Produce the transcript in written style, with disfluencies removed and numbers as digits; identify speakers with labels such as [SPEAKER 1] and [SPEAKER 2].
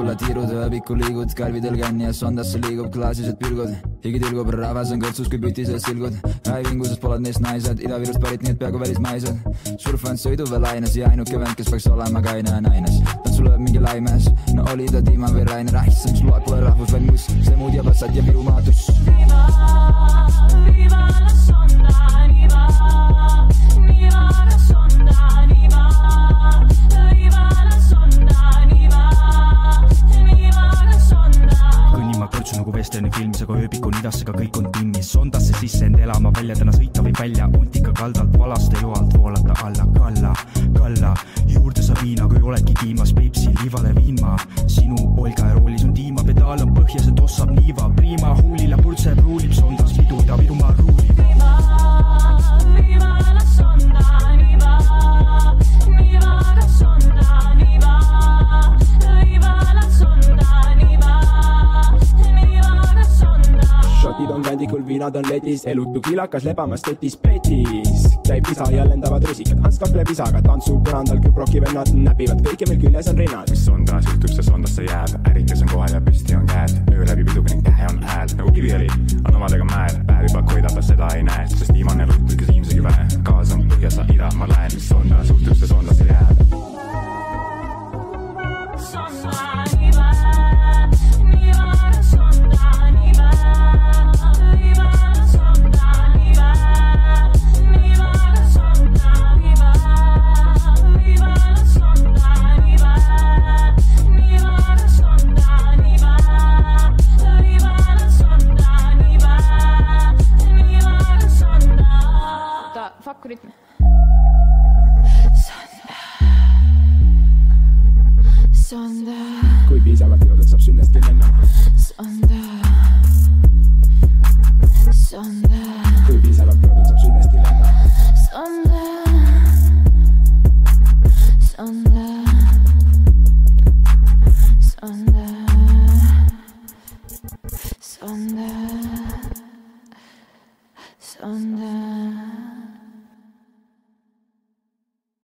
[SPEAKER 1] alla tiirud, ööbikul liigud, kalvidel känni ja sondasse liigub klaasised pilgud. Higi tilgub, rahvas on kõrtsus kui pütises silgud. Häivinguses poled neist naised, Ida-Virust pärit nii et peaaegu välismaised. Surfand sõidu veel aines ja ainuke vend, kes peaks olema kaine ja naines. Tantsu lööb mingi laimes, no oli ta Dima või Rainer. Issand, sul loeb pole rahvus vaid muss, see muud ja passad ja Viru maatus. Viva la sonda, niva, niva la sonda, niva, viva la sonda, niva, niva la sonda. Kõnnima kõrtsu nagu Westerni filmis, aga ööbikun idasega kõik on timmis. Sondasse sisse end elama välja, täna sõita võib välja. Untika kaldalt, valasta joalt, voolata alla, kalla, kalla. Juurde sa viina, kui oledki kiimas, Peipsi, liivale viima. Sinu Olga ja roolis on tiima, pedaal on põhjas, et ossab niiva. Prima, huulile purtseb, ruulib, sondas pidu, Ida-Virumaa ruulib. Viva, viva la sonda, niva, niva la sonda, niva, viva la sonda, niva, niva la sonda. Shotid on kandikul, viinad on ledis, elutu kilakas lebamas tetis petis. Käib isa ja lendavad rusikad, Hans kakleb isaga, tantsu põrandal küproki vennad näpivad, kõike meil küljes on rinnad. Mis sondas juhtub, see sondasse jääb, ärikes on kohal ja püsti on käed, öö läbi piduga ning tähe on hääl, nagu kivi oli, on omadega määr, päev juba koidab, seda ei näe, sest viimane rutt, kes viimsegi vähe, kaas on põhja, sa ida, ma lähen, mis sondas juhtub, see sondasse jääb. Sonda, niva, niva, sonda, niva, niva, sonda, niva, niva, sonda, niva, niva, sonda, niva, niva, sonda, niva, niva, sonda, niva, niva, sonda. Ta fuck rytm. Sonda. Kui piisavalt jõudnud saab sünnestki lenna. Sonda. Sonda. Kui piisavalt jõudnud saab sünnestki lenna. Sonda. Sonda. Sonda. Sonda. Sonda.